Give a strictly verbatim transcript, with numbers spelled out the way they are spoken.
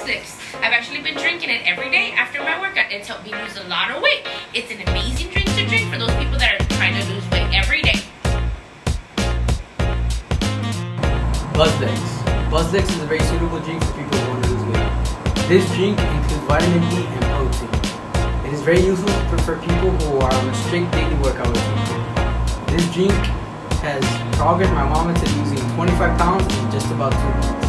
Buzlex. I've actually been drinking it every day after my workout. It's helped me lose a lot of weight. It's an amazing drink to drink for those people that are trying to lose weight every day. Buzlex. Buzlex is a very suitable drink for people who want to lose weight. This drink includes vitamin D and protein. It is very useful for, for people who are on a strict daily workout routine. This drink has progressed my mama to losing twenty-five pounds in just about two months.